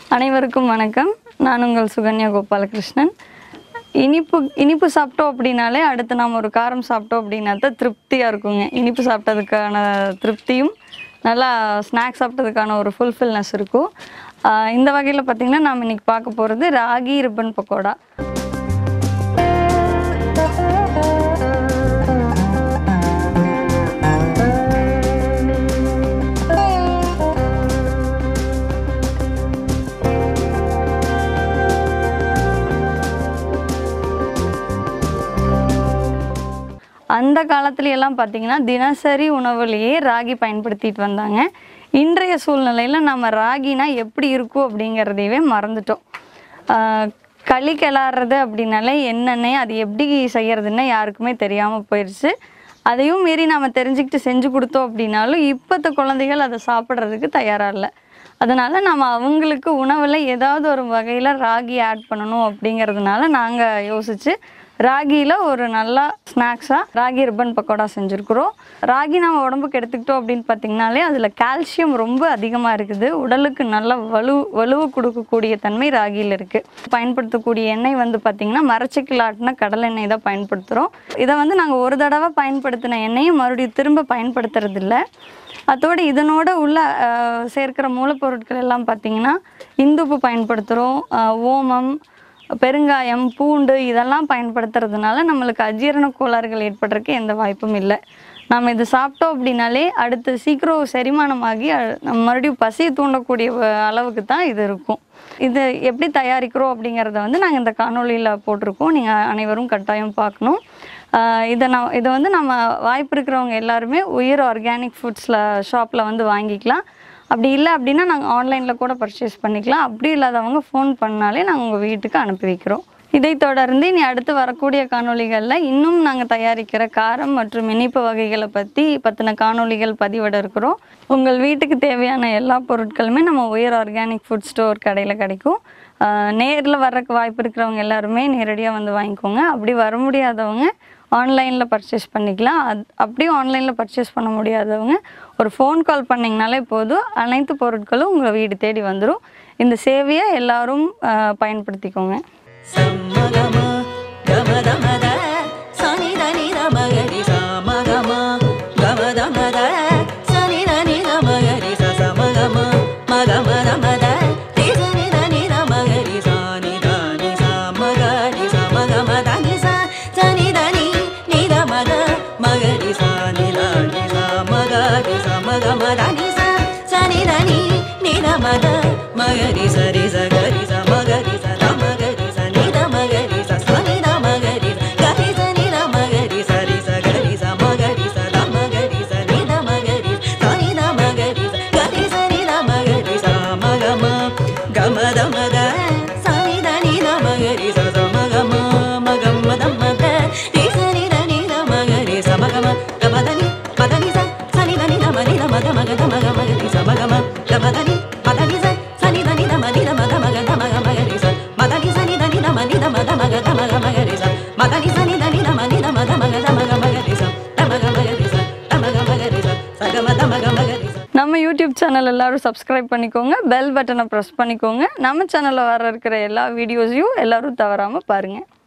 அனைவருக்கும் வணக்கம். நான் உங்கள் சுகன்யா கோபாலகிருஷ்ணன். இனிப்பு சாப்பிட்டோம் அப்படின்னாலே அடுத்து நாம் ஒரு காரம் சாப்பிட்டோம் அப்படின்னா தான் திருப்தியாக இருக்குங்க. இனிப்பு சாப்பிட்டதுக்கான திருப்தியும் நல்லா ஸ்நாக்ஸ் சாப்பிட்டதுக்கான ஒரு ஃபுல்ஃபில்னஸ் இருக்கும். இந்த வகையில் பார்த்திங்கன்னா நாம் இன்றைக்கி பார்க்க போகிறது ராகி ரிப்பன் பக்கோடா. அந்த காலத்துலையெல்லாம் பார்த்திங்கன்னா தினசரி உணவுலேயே ராகி பயன்படுத்திட்டு வந்தாங்க. இன்றைய சூழ்நிலையில் நம்ம ராகினா எப்படி இருக்கும் அப்படிங்கிறதையவே மறந்துட்டோம். களி கிளறது அப்படின்னாலே என்னென்ன அது எப்படி செய்கிறதுன்னு யாருக்குமே தெரியாமல் போயிடுச்சு. அதையும் மீறி நம்ம தெரிஞ்சுக்கிட்டு செஞ்சு கொடுத்தோம் அப்படின்னாலும் இப்போத்த குழந்தைகள் அதை சாப்பிட்றதுக்கு தயாராக இல்லை. அதனால் நம்ம அவங்களுக்கு உணவில் ஏதாவது ஒரு வகையில் ராகி ஆட் பண்ணணும் அப்படிங்கிறதுனால நாங்கள் யோசித்து ராகியில் ஒரு நல்ல ஸ்நாக்ஸாக ராகி ரிப்பன் பக்கோடா செஞ்சுருக்குறோம். ராகி நம்ம உடம்புக்கு எடுத்துக்கிட்டோம் அப்படின்னு பார்த்திங்கனாலே அதில் கால்சியம் ரொம்ப அதிகமாக இருக்குது. உடலுக்கு நல்ல வலுவு கொடுக்கக்கூடிய தன்மை ராகியில் இருக்குது. பயன்படுத்தக்கூடிய எண்ணெய் வந்து பார்த்திங்கன்னா மரச்செக்கில் ஆட்டின கடலை எண்ணெய் தான் பயன்படுத்துகிறோம். இதை வந்து நாங்கள் ஒரு தடவை பயன்படுத்தின எண்ணெயை மறுபடியும் திரும்ப பயன்படுத்துறதில்ல. அதோடு இதனோட உள்ள சேர்க்கிற மூலப்பொருட்கள் எல்லாம் பார்த்திங்கன்னா இந்துப்பு பயன்படுத்துகிறோம், ஓமம், பெருங்காயம், பூண்டு இதெல்லாம் பயன்படுத்துறதுனால நம்மளுக்கு அஜீரண கோளாறுகள் ஏற்படுறதுக்கு எந்த வாய்ப்பும் இல்லை. நம்ம இது சாப்பிட்டோம் அப்படின்னாலே அடுத்து சீக்கிரம் செரிமானமாகி நம்ம மறுபடியும் பசியை தூண்டக்கூடிய அளவுக்கு தான் இது இருக்கும். இது எப்படி தயாரிக்கிறோம் அப்படிங்கிறத வந்து நாங்கள் இந்த காணொலியில் போட்டிருக்கோம். நீங்கள் அனைவரும் கட்டாயம் பார்க்கணும். இதை வந்து நம்ம வாய்ப்பு இருக்கிறவங்க எல்லாருமே உயிர் ஆர்கானிக் ஃபுட்ஸில் ஷாப்பில் வந்து வாங்கிக்கலாம். அப்படி இல்லை அப்படின்னா நாங்கள் ஆன்லைனில் கூட பர்ச்சேஸ் பண்ணிக்கலாம். அப்படி இல்லாதவங்க ஃபோன் பண்ணாலே நாங்கள் உங்கள் வீட்டுக்கு அனுப்பி வைக்கிறோம். இதை தொடர்ந்து இனி அடுத்து வரக்கூடிய காணொலிகளில் இன்னும் நாங்கள் தயாரிக்கிற காரம் மற்றும் இனிப்பு வகைகளை பற்றின காணொலிகள் பதிவிட இருக்கிறோம். உங்கள் வீட்டுக்கு தேவையான எல்லா பொருட்களுமே நம்ம உயர் ஆர்கானிக் ஃபுட் ஸ்டோர் கடையில் கிடைக்கும். நேரில் வர்றதுக்கு வாய்ப்பு இருக்கிறவங்க எல்லாருமே நேரடியாக வந்து வாங்கிக்கோங்க. அப்படி வர முடியாதவங்க ஆன்லைனில் பர்ச்சேஸ் பண்ணிக்கலாம். அப்படியும் ஆன்லைனில் பர்ச்சேஸ் பண்ண முடியாதவங்க ஒரு ஃபோன் கால் பண்ணிங்கனாலே போதும், அனைத்து பொருட்களும் உங்கள் வீடு தேடி வந்துடும். இந்த சேவையை எல்லோரும் பயன்படுத்திக்கோங்க. நம்ம யூடியூப் சேனல் எல்லாரும் சப்ஸ்கிரைப் பண்ணிக்கோங்க, பெல் பட்டனை ப்ரெஸ் பண்ணிக்கோங்க. நம்ம சேனலில் இருக்கிற எல்லா வீடியோஸையும் எல்லாரும் தவறாமல் பாருங்கள்.